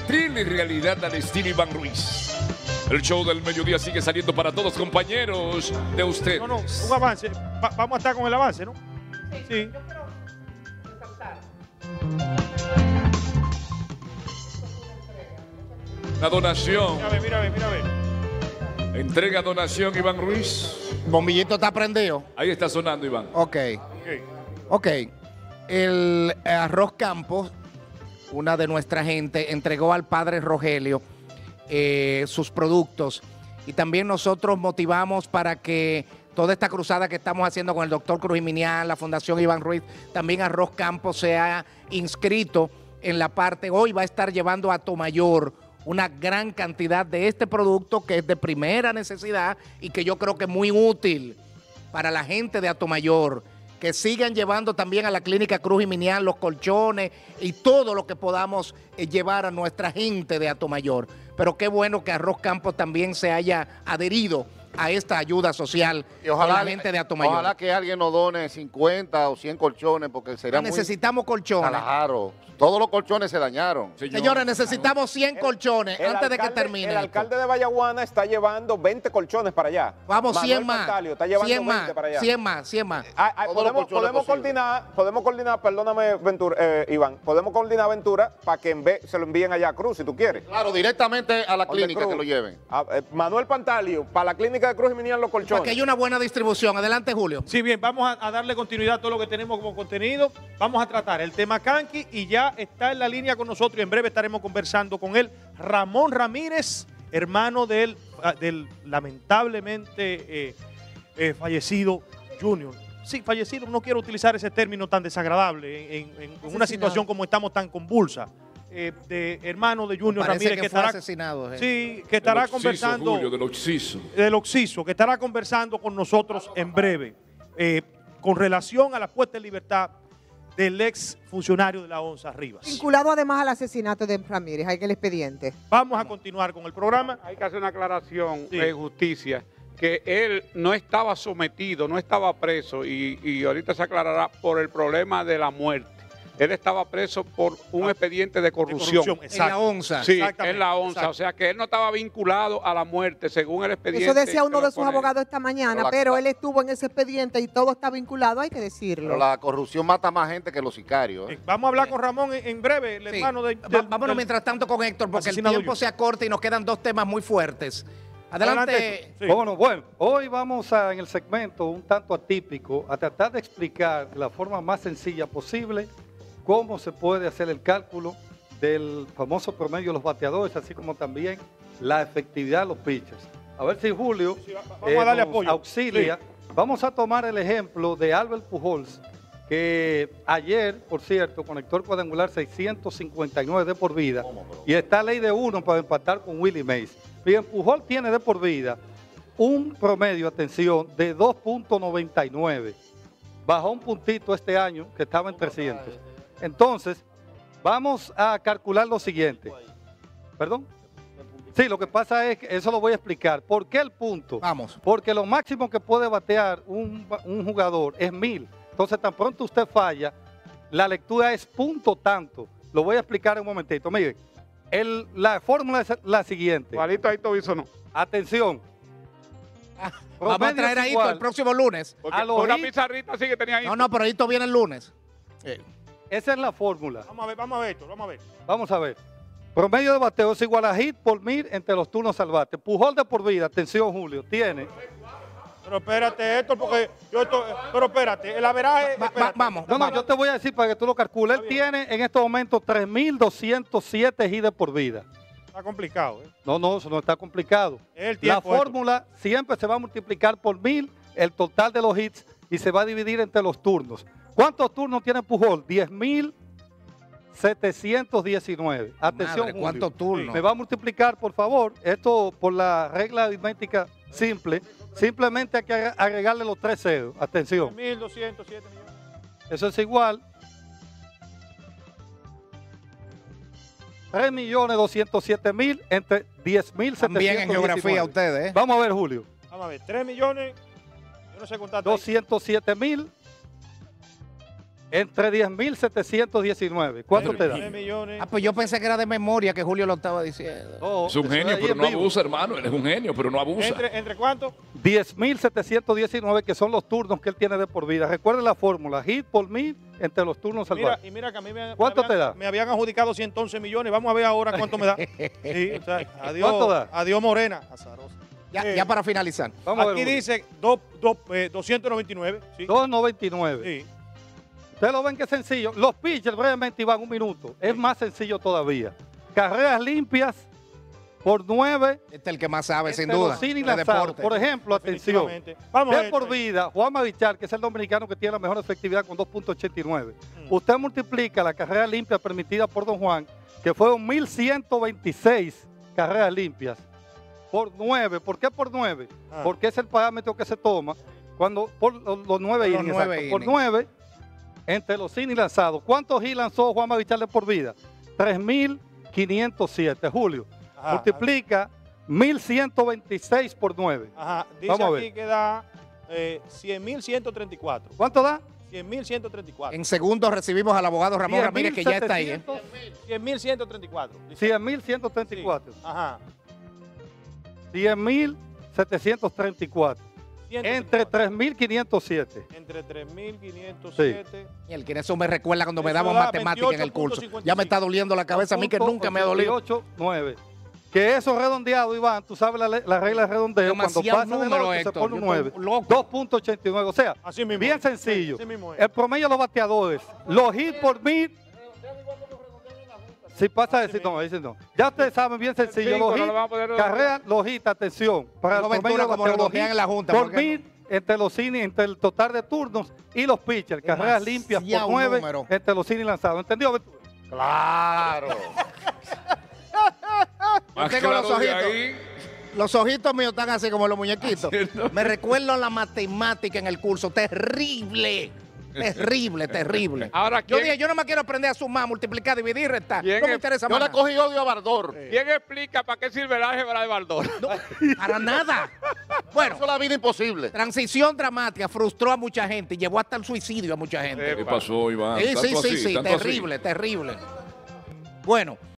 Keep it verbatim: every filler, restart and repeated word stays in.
convertir en realidad al estilo Iván Ruiz. El show del mediodía sigue saliendo para todos, compañeros de ustedes. No, no, un avance. Va, vamos a estar con el avance, ¿no? Sí. Sí. Yo quiero resaltar. La donación. Mira, a ver, mira, a ver, mira, a ver. Entrega donación, Iván Ruiz. Bombillito está prendido. Ahí está sonando, Iván. Ok. Okay. Ok. El Arroz Campos, una de nuestra gente, entregó al padre Rogelio eh, sus productos. Y también nosotros motivamos para que toda esta cruzada que estamos haciendo con el doctor Cruz Jiminián, la Fundación Iván Ruiz, también Arroz Campos se ha inscrito en la parte. Hoy va a estar llevando a Atomayor una gran cantidad de este producto que es de primera necesidad y que yo creo que es muy útil para la gente de Atomayor, que sigan llevando también a la clínica Cruz Jiminián los colchones y todo lo que podamos eh, llevar a nuestra gente de Atomayor. Pero qué bueno que Arroz Campos también se haya adherido a esta ayuda social y ojalá, con la gente de Atomayor. Ojalá que alguien nos done cincuenta o cien colchones, porque sería Necesitamos muy... colchones. Claro, todos los colchones se dañaron. Señor. Señores, necesitamos cien colchones El antes de alcalde- que termine. El esto. alcalde de Vallaguana está llevando veinte colchones para allá. Vamos, Manuel cien más. Pantalio está llevando cien veinte más, para allá. cien más, cien más. Ah, ah, Todos los podemos colchones podemos posibles. coordinar, podemos coordinar, perdóname, Ventura, eh, Iván, podemos coordinar Ventura para que en vez se lo envíen allá a Cruz, si tú quieres. Claro, directamente a la Donde clínica Cruz. que lo lleven. Ah, eh, Manuel Pantalio, para la clínica de Cruz y Minian los colchones. Porque hay una buena distribución. Adelante, Julio. Sí, bien, vamos a, a darle continuidad a todo lo que tenemos como contenido. Vamos a tratar el tema Canqui y ya está en la línea con nosotros y en breve estaremos conversando con él. Ramón Ramírez, hermano del, del lamentablemente eh, eh, fallecido Junior. Sí, fallecido, no quiero utilizar ese término tan desagradable en, en- en una situación como estamos tan convulsa. Eh, de hermano de Junior Parece Ramírez que que fue estará, asesinado, eh. sí, que estará Del Oxiso, conversando Julio, del Oxiso. del Oxiso, que estará conversando con nosotros en breve eh, con relación a la puesta en libertad del ex funcionario de la ONSA, Rivas. Vinculado además al asesinato de Ramírez, hay que el expediente. Vamos a continuar con el programa. Hay que hacer una aclaración Sí. de justicia, que él no estaba sometido, no estaba preso, y, y ahorita se aclarará por el problema de la muerte. Él estaba preso por un Ah, expediente de corrupción. corrupción, En la exacto. onza. Sí, Exactamente, en la ONSA, exacto. o sea que él no estaba vinculado a la muerte según el expediente. Eso decía que uno lo de sus pone- abogados esta mañana, Pero la- pero la- él estuvo en ese expediente y todo está vinculado, hay que decirlo. Pero la corrupción mata más gente que los sicarios. ¿eh? Eh, Vamos a hablar con Ramón en, en breve, el Sí. hermano de, Va- del- Vámonos del- mientras tanto con Héctor, porque el asesinado tiempo Junior. se acorta y nos quedan dos temas muy fuertes. Adelante. Adelante. Sí. Bueno, bueno, hoy vamos a, en el segmento un tanto atípico, a tratar de explicar de la forma más sencilla posible cómo se puede hacer el cálculo del famoso promedio de los bateadores, así como también la efectividad de los pitchers. A ver si Julio Sí, va- vamos a darle nos apoyo. auxilia. Vamos a tomar el ejemplo de Albert Pujols, que ayer, por cierto, conectó el cuadrangular seiscientos cincuenta y nueve de por vida y está a ley de uno para empatar con Willie Mays. Bien, Pujols tiene de por vida un promedio, atención, de dos punto noventa y nueve. Bajó un puntito este año que estaba en trescientos. Entonces, vamos a calcular lo siguiente. ¿Perdón? Sí, lo que pasa es que eso lo voy a explicar. ¿Por qué el punto? Vamos. Porque lo máximo que puede batear un, un jugador es mil. Entonces, tan pronto usted falla, la lectura es punto tanto. Lo voy a explicar en un momentito. Miren, el- la fórmula es la siguiente. Igualito ahí Tobiso no. Atención. Vamos a Promedio traer es a Hito igual. el próximo lunes. Porque A los una hits- pizarrita sí que tenía ahí. No, no, pero Hito viene el lunes. Eh, Esa es la fórmula. Vamos a ver, vamos a ver esto, vamos a ver. Vamos a ver. Promedio de bateo es igual a hit por mil entre los turnos al bate. Pujol de por vida, atención Julio, tiene. Pero espérate esto, porque yo esto, pero espérate, el averaje, va- va- espérate. vamos. No, no, yo te voy a decir para que tú lo calcules. Él tiene en estos momentos tres mil doscientos siete hits de por vida. Está complicado, ¿eh? No, no, eso no está complicado. Es el La tiempo esto. fórmula siempre se va a multiplicar por mil el total de los hits y se va a dividir entre los turnos. ¿Cuántos turnos tiene Pujol? diez mil setecientos diecinueve. Atención, Madre, Julio. ¿cuántos turnos? Me va a multiplicar, por favor, esto por la regla aritmética simple. Simplemente hay que agre- agregarle los tres ceros. Atención. mil doscientos siete millones. Eso es igual. tres millones doscientos siete mil entre diez mil setecientos diecinueve. También en geografía ustedes, ¿eh? Vamos a ver, Julio. Vamos a ver, tres millones, yo no sé contar. doscientos siete mil Entre diez mil setecientos diecinueve. ¿Cuánto te da? diez millones. Ah, pues yo pensé que era de memoria que Julio lo estaba diciendo. No, Es un eso genio, ahí pero en no vivo. abusa, hermano. Él es un genio, pero no abusa. ¿Entre, ¿Entre cuánto? diez mil setecientos diecinueve, que son los turnos que él tiene de por vida. Recuerden la fórmula, hit por mil entre los turnos Mira, salvajes. y mira que a mí me, ¿Cuánto me habían, te da? me habían adjudicado ciento once millones. Vamos a ver ahora cuánto me da. Sí, o sea, adiós, ¿Cuánto da? adiós Morena. Azarosa. Ya, Eh, ya para finalizar. Vamos a Aquí ver, Julio. dice dos- dos, eh, doscientos noventa y nueve. Sí. dos noventa y nueve. Sí. Ustedes lo ven que es sencillo. Los pitchers, brevemente, Iván, un minuto. Es más sencillo todavía. Carreras limpias por nueve. Este es el que más sabe, sin entre duda. los sin y de lanzados. deporte. Por ejemplo, atención. Definitivamente. Vamos a De ver, por Héctor. vida, Juan Marichal, que es el dominicano que tiene la mejor efectividad con dos punto ochenta y nueve. Mm. Usted multiplica la carrera limpia permitida por Don Juan, que fueron mil ciento veintiséis carreras limpias, por nueve. ¿Por qué por nueve? Ah. Porque es el parámetro que se toma cuando por los, los nueve Por los innings. nueve exacto. Por innings. nueve, entre los sin y lanzados. ¿Cuántos hits lanzó Juan Marichal de por vida? tres mil quinientos siete. Julio, Ajá, multiplica mil ciento veintiséis por nueve. Ajá. Dice Vamos a ver. aquí que da eh, cien mil ciento treinta y cuatro. ¿Cuánto da? cien mil ciento treinta y cuatro. En segundos recibimos al abogado Ramón Ramírez, que ya está ahí. ¿eh? cien mil ciento treinta y cuatro. cien mil ciento treinta y cuatro. Ajá. cien mil setecientos treinta y cuatro. Entre tres mil quinientos siete. Entre tres mil quinientos siete. Y el que eso me recuerda cuando me Eso daban da matemática en el curso. veintiocho punto cincuenta y cinco. Ya me está doliendo la cabeza a mí, que nunca me ha dolido. ocho nueve. Que eso redondeado, Iván, tú sabes la, le- la regla de redondeo. Cuando Demasiado pasa del número, ocho se Héctor. pone un Yo nueve. estoy loco. dos punto ochenta y nueve. O sea, Así mismo bien es. sencillo. Sí, así mismo es. El promedio de los bateadores, los hits por mil. Si pasa a decir, no, dice no. Ya ustedes saben, bien sencillo. Cinco, Los no hits, le vamos a poner- carreras, los hits, atención. Para el Digo, promedio Ventura, de los como lo bateadores, bloquean en la Junta, por ¿por qué mil, entre los cines, entre el total de turnos y los pitchers. Carreras limpias Demasiado por nueve, número. entre los cines y lanzados. ¿Entendió, Ventura? Claro. Más tengo los claro de ojitos. ahí. Los ojitos míos están así como los muñequitos. ¿Cierto? Me recuerdo la matemática en el curso. Terrible. Terrible, terrible. Ahora, Yo ¿quién- dije, yo no me quiero aprender a sumar, multiplicar, dividir, restar. ¿Quién No me es- interesa Yo más le nada. cogí odio a Bardor. ¿Quién explica para qué sirve el álgebra de Baldor? No, para nada. Bueno, Eso es la vida imposible. transición dramática frustró a mucha gente y llevó hasta el suicidio a mucha gente. ¿Qué pasó, Iván? Sí, sí, ¿Tanto sí, así? sí, ¿Tanto así? terrible, terrible. Bueno.